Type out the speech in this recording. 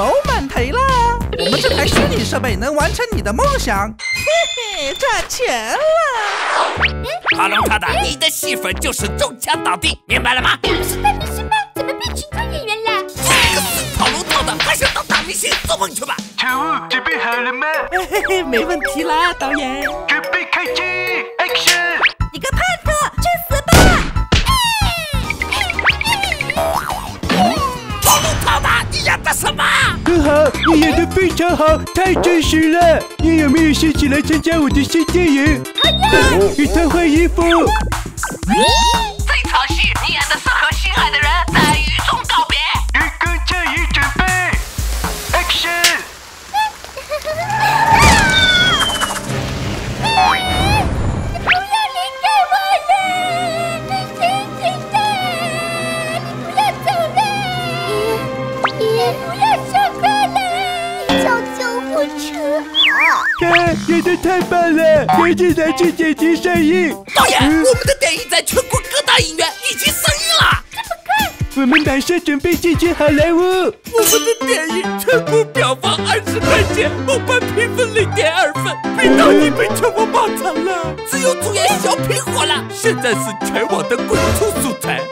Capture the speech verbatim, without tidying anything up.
饱满腿啦！我们这台虚拟设备能完成你的梦想，嘿嘿，赚钱了！ 哈龙他的，你的戏份就是中枪倒地，明白了吗？ 明白明白，怎么变群众演员了？ 这个死套路套的，还是当大明星做梦去吧！ 场务准备好了吗？ 嘿嘿，没问题啦，导演。 准备开机 ，Action！ 你个叛徒，去死吧！ 套路套的，你演的什么？ 很好，你演得非常好，太真实了。你有没有兴趣来参加我的新电影？ 好呀！ 与他换衣服。 这场戏你演的是和心爱的人在雨中告别。 员工就绪准备 ，Action！ 你不要离开我了，轻轻的，你不要走了，你也不要说话了，叫救护车！ 看，演得太棒了，赶紧拿去剪辑上映。 导演，嗯、我们的电影在全国各大影院已经上映了。 这么快？ 我们马上准备进军好莱坞。 我们的电影全国票房二十块钱，豆瓣评分零点二分，被导演被全网骂惨了，只有主演小品火了，现在是全网的滚出素材。